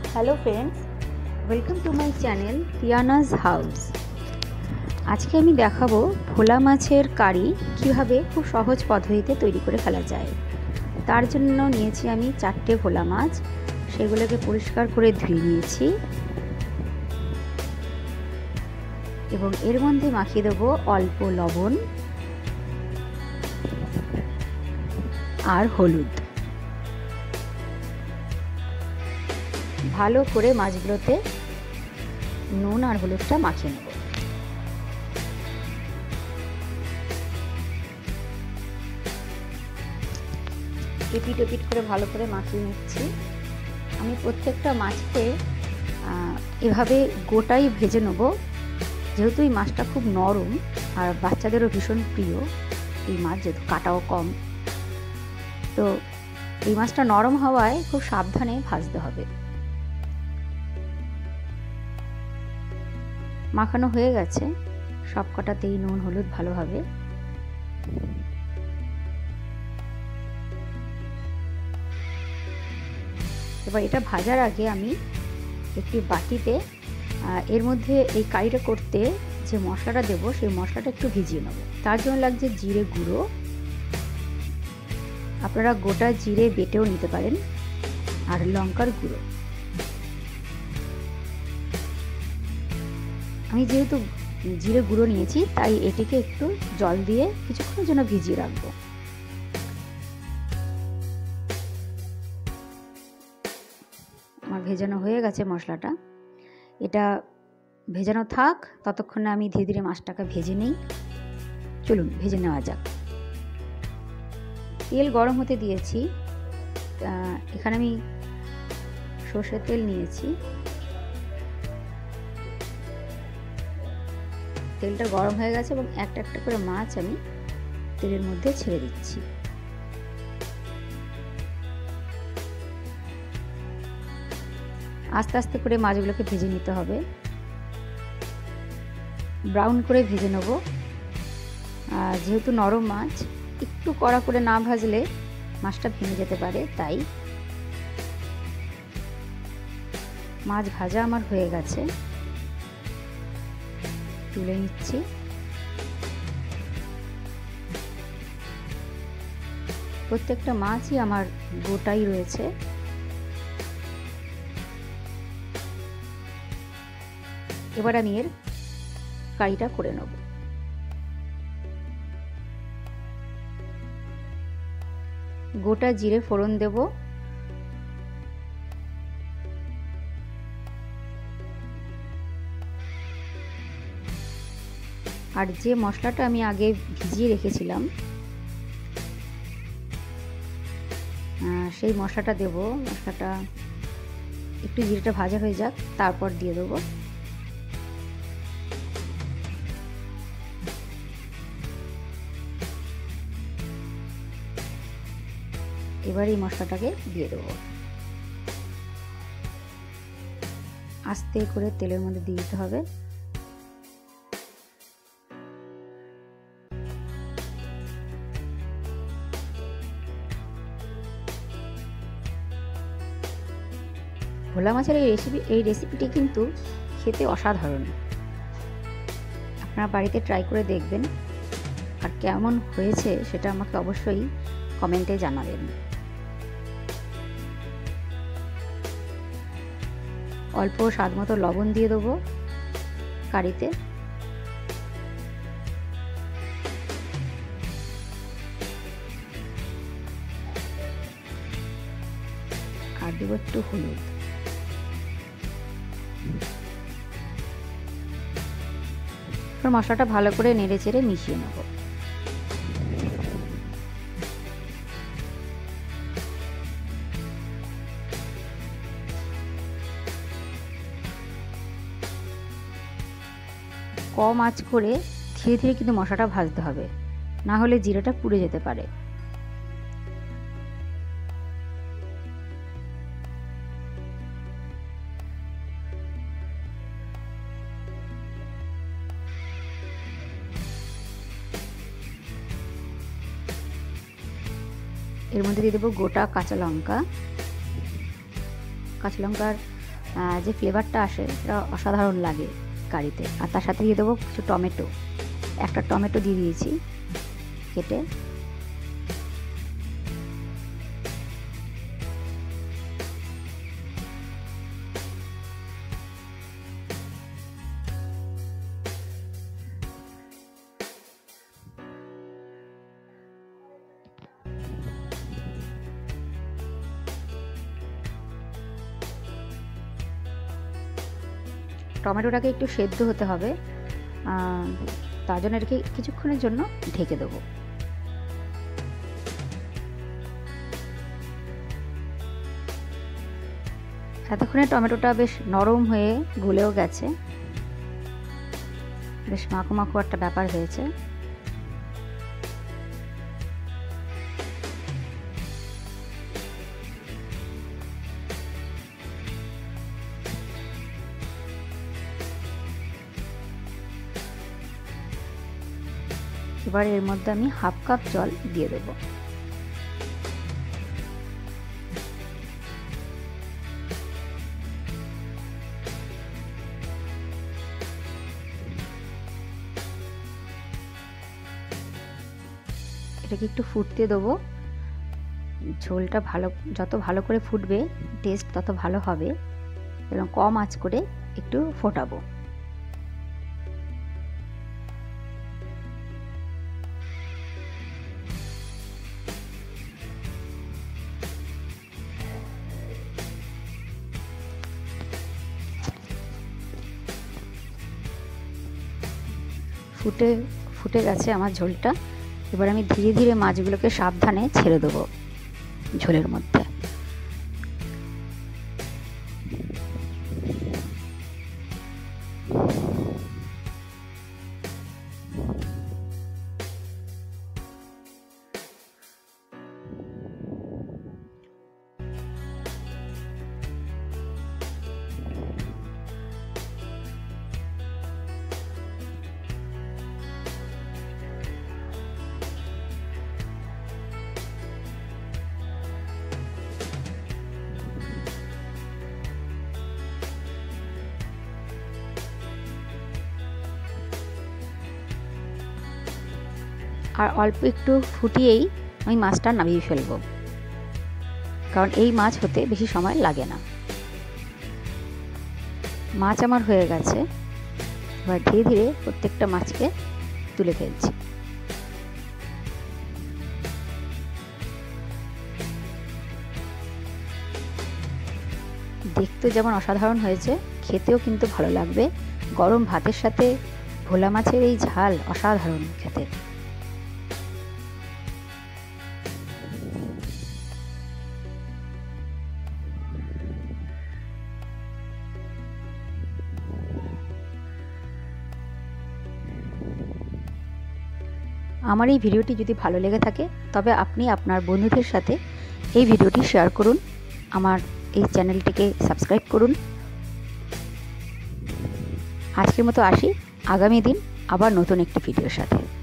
Hello friends, welcome to my channel Piyana's house. আজকে আমি দেখাবো ভোলা মাছের কারি কিভাবে খুব সহজ পদ্ধতিতে তৈরি করে ফেলা যায়। তার জন্য নিয়েছি আমি 4টে ভোলা মাছ, সেগুলোকে পরিষ্কার করে ধুয়ে নিয়েছি এবং এর মধ্যে মাখিয়ে দেবো অল্প লবণ আর হলুদ। ভালো করে মাছগুলোতে নুন আর হলুদটা মাখিয়ে নেব। এপিট ওপিট করে ভালো করে মাখিয়ে নিচ্ছি। আমি প্রত্যেকটা মাছকে এভাবে গোটাই ভেজে নেব, যেহেতু এই মাছটা খুব নরম আর বাচ্চাদেরও ভীষণ প্রিয় এই মাছ, যেহেতু কাটাও কম। তো এই মাছটা নরম হওয়ায় খুব সাবধানে ভাজতে হবে। মাখানো হয়ে গেছে সব কটাতেই নুন হলুদ ভালোভাবে। এবার এটা ভাজার আগে আমি একটি বাটিতে এর মধ্যে এই কারিটা করতে যে মশলাটা দেবো সেই মশলাটা একটু ভিজিয়ে নেব। তার জন্য লাগছে জিরে গুঁড়ো, আপনারা গোটা জিরে বেটেও নিতে পারেন, আর লঙ্কার গুঁড়ো। আমি যেহেতু জিরে গুঁড়ো নিয়েছি তাই এটিকে একটু জল দিয়ে কিছুক্ষণের জন্য ভিজিয়ে রাখবো। আমার ভেজানো হয়ে গেছে মশলাটা, এটা ভেজানো থাক, ততক্ষণে আমি ধীরে ধীরে মাছটাকে ভেজে নিই। চলুন ভেজে নেওয়া যাক। তেল গরম হতে দিয়েছি, এখানে আমি সর্ষের তেল নিয়েছি। তেলটা গরম হয়ে গেছে এবং একটা একটা করে মাছ আমি তেলের মধ্যে ছেড়ে দিচ্ছি। আস্তে আস্তে করে মাছগুলোকে ভেজে নিতে হবে, ব্রাউন করে ভেজে নেব। যেহেতু নরম মাছ, একটু কড়া করে না ভাজলে মাছটা ভেঙে যেতে পারে, তাই মাছ ভাজা আমার হয়ে গেছে, তুলে নিচ্ছি। প্রত্যেকটা মাছই আমার গোটাই রয়েছে। এবার আমি এর কারিটা করে নেব। গোটা জিরে ফোড়ন দেব, আর যে মশলাটা আমি আগে ভিজিয়ে রেখেছিলাম সেই মশলাটা দেব। মশলাটা একটু জিরেটা ভাজা হয়ে যাক, তারপর দিয়ে দেবো। এবার এই মশলাটাকে দিয়ে দেবো। আস্তে করে তেলের মধ্যে দিয়ে দিতে হবে। ভোলা মাছের এই রেসিপিটি কিন্তু খেতে অসাধারণ। আপনারা বাড়িতে ট্রাই করে দেখবেন, আর কেমন হয়েছে সেটা আমাকে অবশ্যই কমেন্টে জানাবেন। অল্প স্বাদ মতো লবণ দিয়ে দেবো কারিতে, আর দেবো একটু হলুদ। মশলাটা ভালো করে নেড়ে চেড়ে মিশিয়ে নেব। কম আঁচ করে ধীরে ধীরে কিন্তু মশলাটা ভাজতে হবে, না হলে জিরাটা পুড়ে যেতে পারে। এর মধ্যে দিয়ে দেবো গোটা কাঁচা লঙ্কা। কাঁচা লঙ্কার যে ফ্লেভারটা আসে সেটা অসাধারণ লাগে কারিতে। আর তার সাথে দিয়ে দেবো কিছু টমেটো, একটা টমেটো দিয়ে দিয়েছি কেটে। টমেটোটাকে একটু সেদ্ধ হতে হবে, তার জন্য এটাকে কিছুক্ষণের জন্য ঢেকে দেবো। এতক্ষণে টমেটোটা বেশ নরম হয়ে গলেও গেছে, বেশ মাখো মাখো একটা ব্যাপার হয়েছে। এবার এর মধ্যে আমি হাফ কাপ জল দিয়ে দেব। এটাকে একটু ফুটতে দেবো। ঝোলটা যত ভালো করে ফুটবে টেস্ট তত ভালো হবে, এবং কম আঁচ করে একটু ফোটাবো। ফুটে গেছে আমার ঝোলটা। এবার আমি ধীরে ধীরে মাছগুলোকে সাবধানে ছেড়ে দেবো ঝোলের মধ্যে। আর অল্প একটু ফুটিয়েই আমি মাছটা নামিয়ে ফেলবো, কারণ এই মাছ হতে বেশি সময় লাগে না। মাছ আমার হয়ে গেছে। এবার ধীরে ধীরে প্রত্যেকটা মাছকে তুলে ফেলছি। দেখতে যেমন অসাধারণ হয়েছে, খেতেও কিন্তু ভালো লাগবে। গরম ভাতের সাথে ভোলা মাছের এই ঝাল অসাধারণ খেতে। আমার এই ভিডিওটি যদি ভালো লেগে থাকে তবে আপনি আপনার বন্ধুদের সাথে এই ভিডিওটি শেয়ার করুন, আমার এই চ্যানেলটিকে সাবস্ক্রাইব করুন। আজকের মতো আসি, আগামী দিন আবার নতুন একটি ভিডিওর সাথে।